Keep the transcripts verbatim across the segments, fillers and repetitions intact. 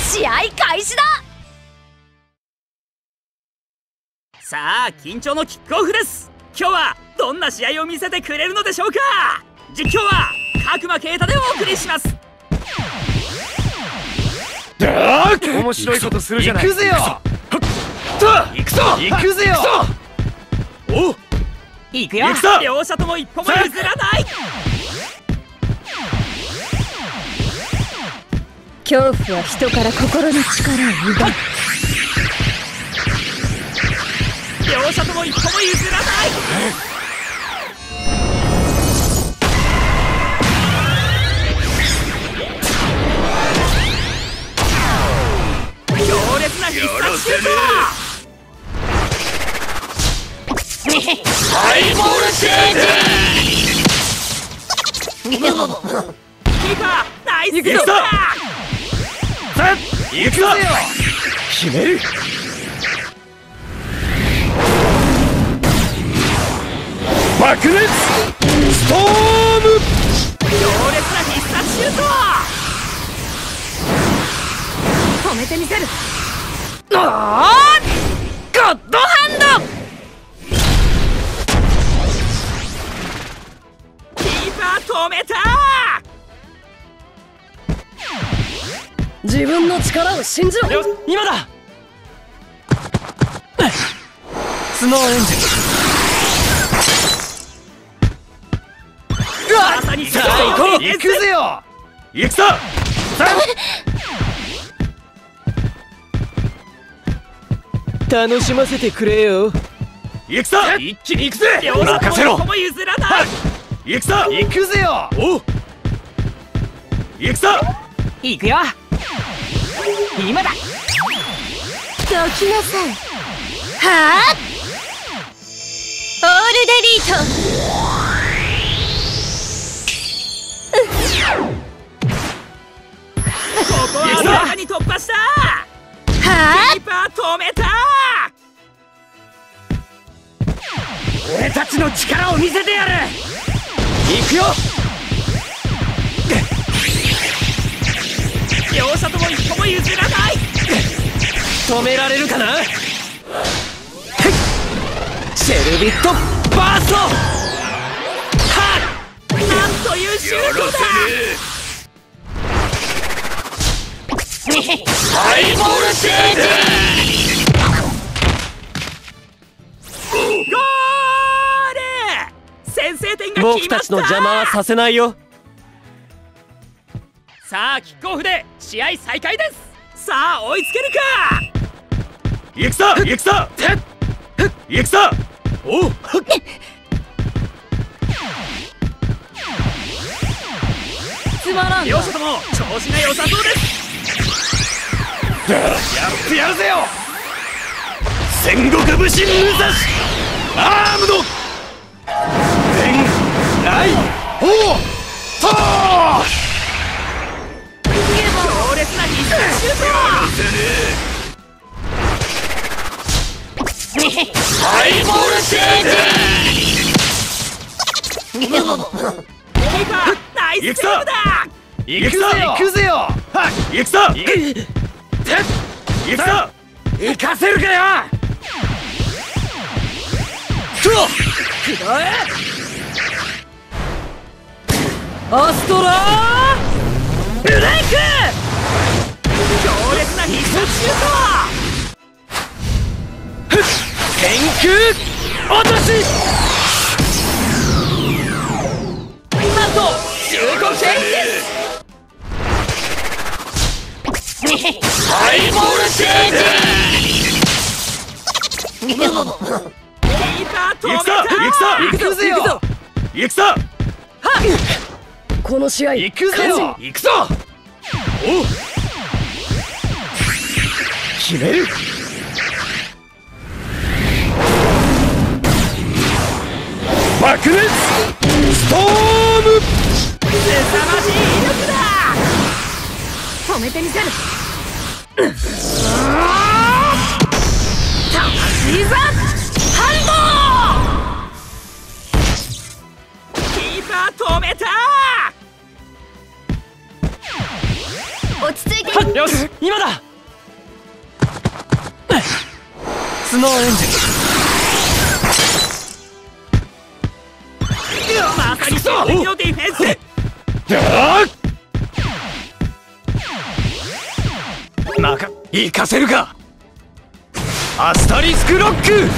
試合開始だ。 さあ緊張のキックオフです。今日はどんな試合を見せてくれるのでしょうか。実況は角間啓太でお送りします。 面白いことするじゃない。行くぜよ。行くぞ。行くぜよ。 お、行くよ。両者とも一歩も譲らない。 恐怖は人から心の力を奪う。 両者とも一歩も譲らない。強烈な必殺シュート。ハイボールシュート。キーパーナイスセーブだ。さあ行くぞ。決める。爆裂ストーム。強烈な必殺シュート。 止めてみせる。おー、ゴッドハンド。 キーパー止めた。 自分の力を信じろ。 今だ。スノーエンジン。 まさにさあ行こう。行くぜよ。行くぞ。楽しませてくれよ。行くぞ。一気に行くぜ。任せろ。 も譲らない。 行くぞ。行くぜよ。お、行くぞ。 行くよ。今だ。 どきなさい。はあ、オールデリート。 ここは中に突破した。 はあ、 キーパー止めた。 俺たちの力を見せてやる。行くよ。 両者とも一歩も譲らない。 止められるかな。シェルビットバースト。はっ、なんというシュートだ。 ハイボールシュート。ゴール。先制点が決まった。 僕たちの邪魔はさせないよ。 さあキックオフで試合再開です。さあ追いつけるか。 行くぞ。行くぞ。行くぞ。おう。 つまらん。 両者とも調子が良さそうです。 やってやるぜよ。戦国武神武蔵アームド全来砲トー。 強烈な必殺シュート。 ハイボールシュート。 キーパーナイスセーブだ。 行くぞ。行くぜよ。行くぞ。行くぞ。行かせるかよ。くらえアストラーブレイク。 強烈な必殺シュート。 天空落とし。 なんとシュートチェンジです。 ハイボールシュート。 キーパー止めた。 行くぞ。行くぜよ。行くぞ。 この試合行くぜよ。行くぞ。おう。決める。爆裂ストーム。 凄まじい威力だ。 止めてみせる。 魂座ハンド。キーパー止めた。 落ち着いて。 よし今だ。スノーエンジン。 まさに完璧のディフェンス。 まか行かせるか。アスタリスクロック。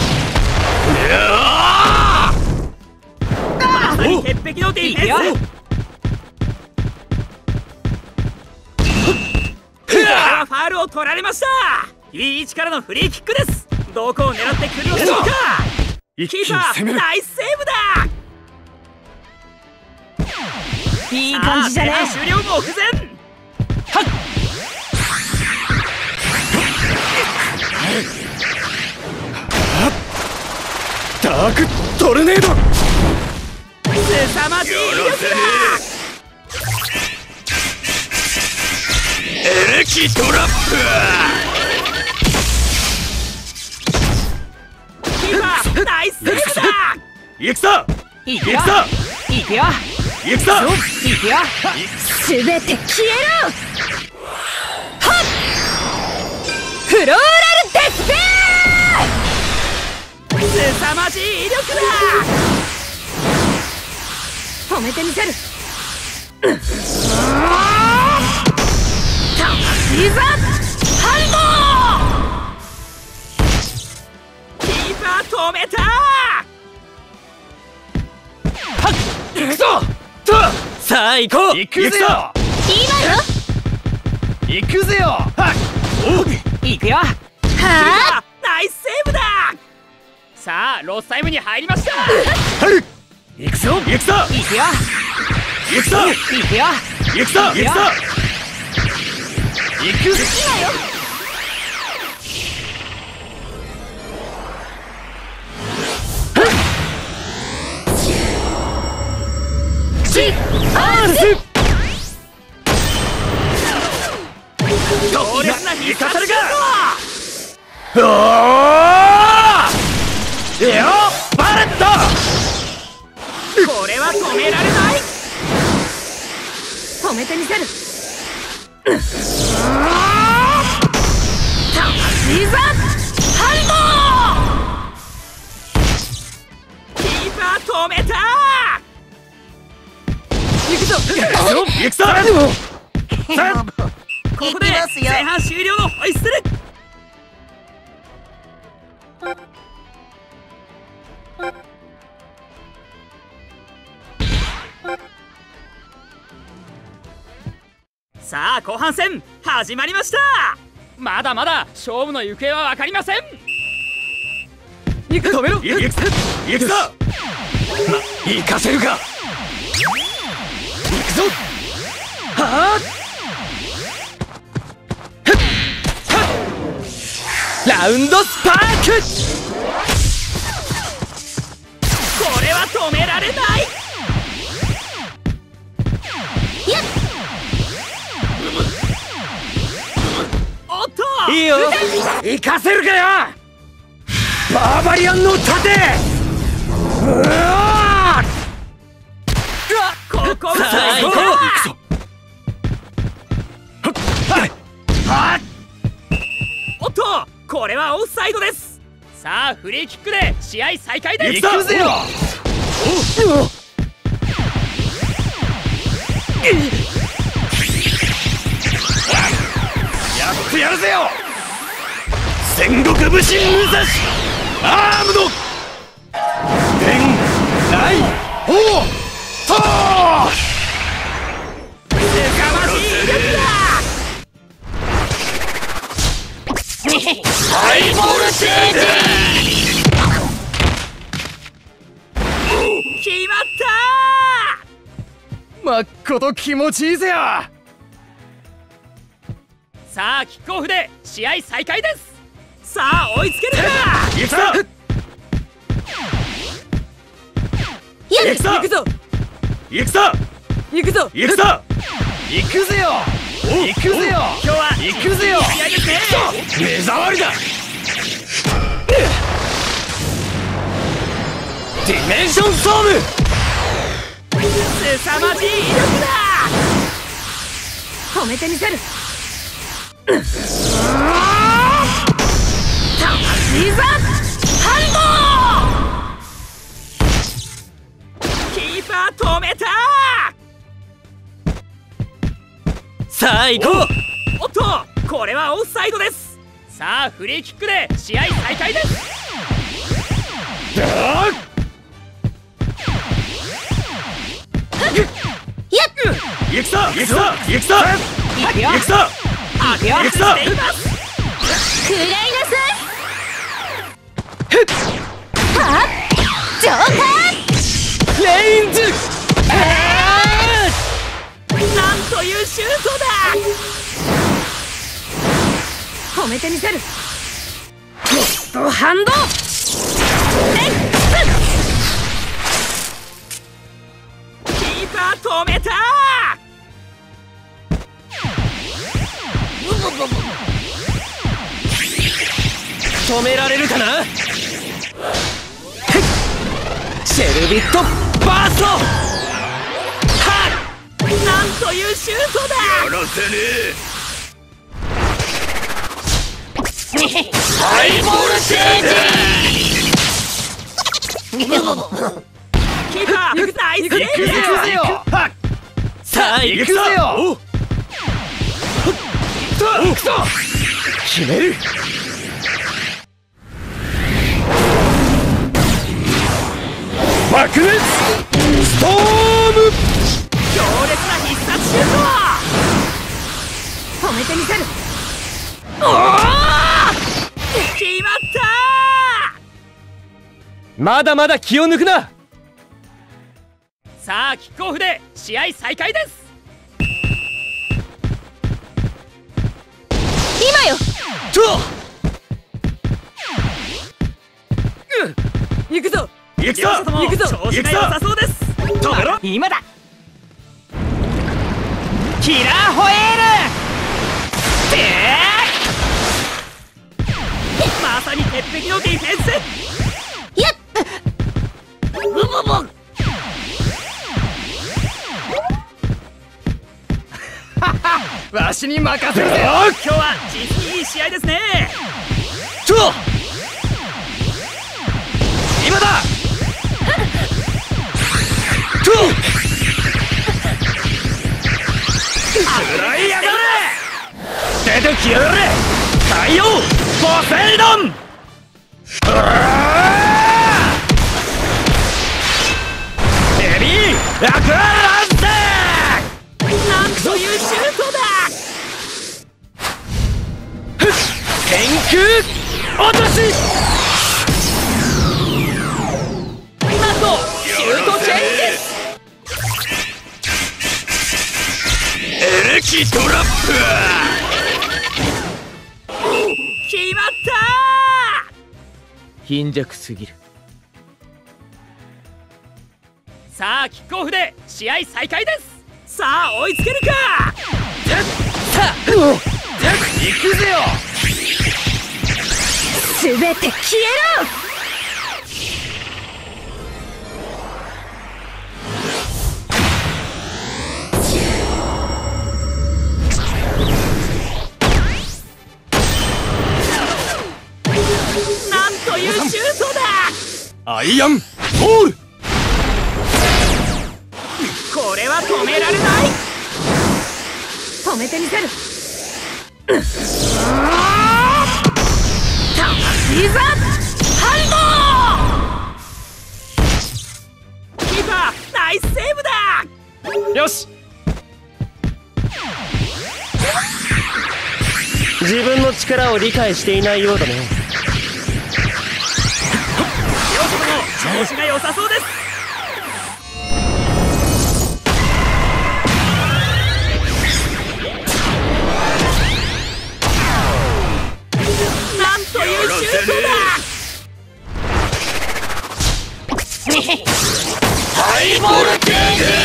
まさに鉄壁のディフェンス。これはファウルを取られました。いい位置からのフリーキックです。どこを狙ってくるのでしょうか。キーパーナイスセーブだ。 いい感じじゃね。 終了目前。 はっダークトルネード。 凄まじい威力だ。 エレキトラップ。キーパーナイスセーブだ。 行くぞ行くよ。 行くぞ行くよ。 行くぞ行くよ。すべて消えろ。はっ。フローラルデスペア。 凄まじい威力だ。 止めてみせる。 いざ反応。キーパー止めた。 はっ行くぞとさあ行こう。行くぜよ。 いいわよ。 行くぜよ。はっお行くよ。はあ、ナイスセーブだ。さあロスタイムに入りました。 はい行くぞ行くぞ行くよ。 行くぞ行くよ。 行くぞ行くぞ行くぞ。アース強烈な必殺シューおーエオバレット。 ト。これは止められない。 止めてみせる。 いざ反応。キーパー止めた。 行くぞ。 行くぞさここで前半終了のホイッスル。さあ後半戦始まりました。まだまだ勝負の行方は分かりません。 行く止めろ行くぞ行くぞ。ま行かせるか。行くぞ。はあラウンドスパーク。 これは止められない。おっといいよ行かせるかよ。バーバリアンの盾。うわここはさあ行こう。行くぞはっおっとこれはオフサイドです。さあフリーキックで試合再開です。 行くぜよ。やってやるぜよ。戦国武神武蔵アームド天雷砲と凄まじい威力だ。 ハイボルテージ。 決まった。 まっこと気持ちいいぜよ。 さあキックオフで試合再開です。さあ追いつけるか。 行くぞ行くぞ行くぞ。 行くぞ行くぞ。 行くぞ行くぜよ。行くぜよ。 今日は行くぜよ。 試合ですね。 目障りだ。ディメンションソーム。 凄まじい威力だ。 止めてみせる。魂座反動。 キーパー止めた。 さあ行こう。 おっと、これはオフサイドです。さあフリーキックで試合再開です。 行くぞ行くぞ行くぞ行くぞアゲアスしています。 食らいなさい。はっジョーカーレインズ。 なんというシュートだ。 止めてみせる。と反動。 キーパー止めた。 止められるかな。シェルビットバースト。 なんというシュートだ。 やらせねえ。 ハイボルテージ。 キーパーナイスセーブ。 行くぜよ。さあ行くぜよ。行くぞ。決める。爆裂ストーム。 強烈な必殺シュート。 止めてみせる。 おお、決まった。 まだまだ気を抜くな。 さあキックオフで試合再開です。 今よ。 うん、行くぞ行くぞ行くぞ。調子が良さそうです。 止めろ。 今だ。キラーホエール。てー、まさに鉄壁のディフェンス。 やっブブブわしに任せるぜ。 今日は実にいい試合ですね。 ちょ今だ。ちょ食らいやがれ。出てきやがれ。太陽ポセイドン。ヘビーアクアランセ。 なんというシュートだ。 天空落とし。 なんとシュートチェンジです。 エレキトラップ。 決まった。 貧弱すぎる。 さあキックオフで試合再開です。さあ追いつけるか。 さあ行くぜよ。 すべて消えろ。 なんというシュートだ。 アイアンボール。 これは止められない。 止めてみせる。 魂座反動。キーパーナイスセーブだ。 よし。自分の力を理解していないようだね。 両者とも調子が良さそうです。なんというシュートだ。 ハイボルテ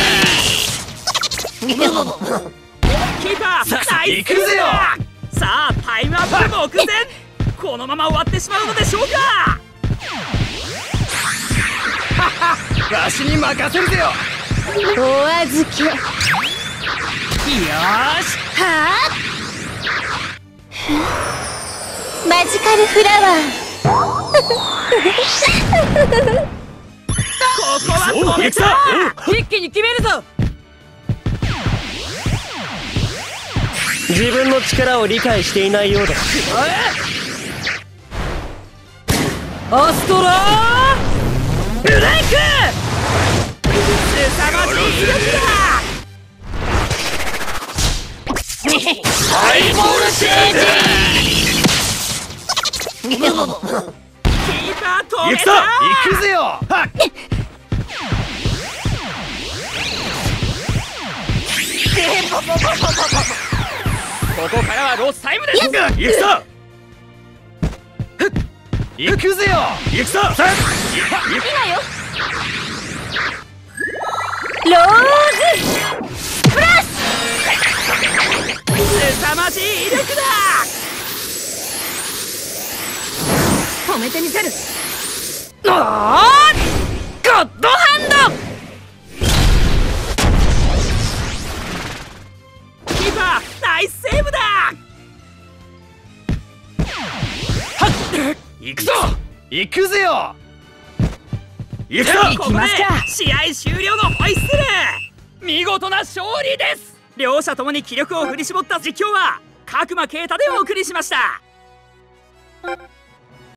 ージ。 キーパーナイスセーブだ。さあタイムアップ目前。このまま終わってしまうのでしょうか。 わしに任せるぜよ。 お預け。 ーし、 はあマジカルフラワーここは止めた。一気に決めるぞ。 自分の力を理解していないようだ。 アストラーブレイク。凄まじい威力だ。 ハイボルテージ。 キーパー止めた。 行くぜよ。はっここからはロスタイムです。 行くぞ。行くぜよ。行くぞ。 今よローズプラス凄まじい威力だ。 止めてみせる。 おーゴッドハンド。キーパーナイスセーブだ。はっ行くぞ。行くぜよ。行くぞ。 ここで試合終了のホイッスル。見事な勝利です。両者ともに気力を振り絞った実況は角間啓太でお送りしました。